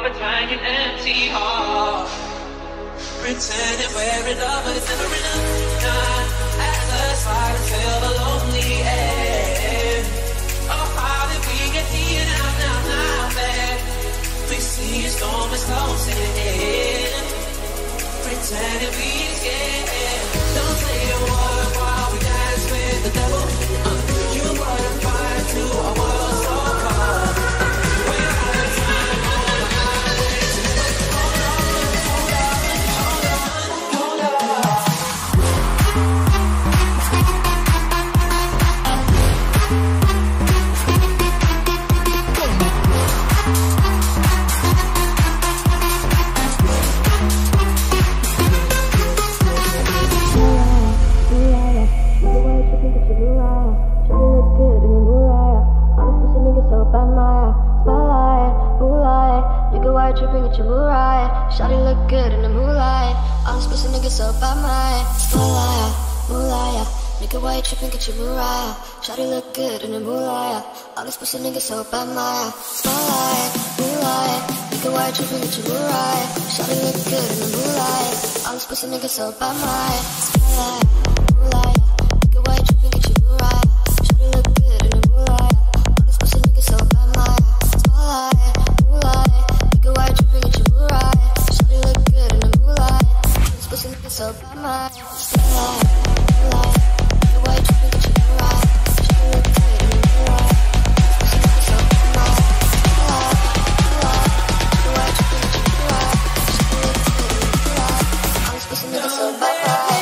a tiny empty heart. Pretending we're in love, but it's never enough. Not as a slide and feel the lonely air. Oh, how did we get here now, babe? We see a storm is closing in. Pretending we scared. Don't say a word while we dance with the devil. You wouldn't find to a world so cold. We're out of time on the highway. Hold on. Shawty look good in the moonlight. All these pussy niggas so bad, my moonlight, moonlight. Nigga, why you tripping? Get your Mariah. Shawty look good in the moonlight. All these pussy niggas so bad, my spotlight, moonlight. Nigga, why you tripping? Get your Mariah. Shawty look good in the moonlight. All these pussy niggas so bad, my spotlight, moonlight. Nigga, why you tripping? Get your Mariah. Shawty look good in the moonlight. All these pussy niggas so bad, my spotlight, moonlight. Nigga, why you tripping? Get your Mariah. Shawty look good in the moonlight. All these pussy niggas so bad, my spotlight, moonlight. Nigga, why you tripping? Get your Mariah. Shawty look good in the moonlight. All these pussy niggas so bad, my spotlight, moonlight. Nigga, why you tripping? Get your Mariah. Shawty look good in the moonlight. All these pussy niggas so bad, my.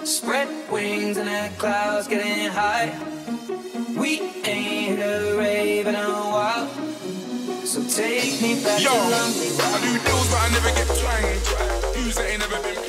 Spread wings and the clouds getting high. We ain't here to race. been in a while. So take me back to London. I do deals but I never get twanged. Views that ain't never been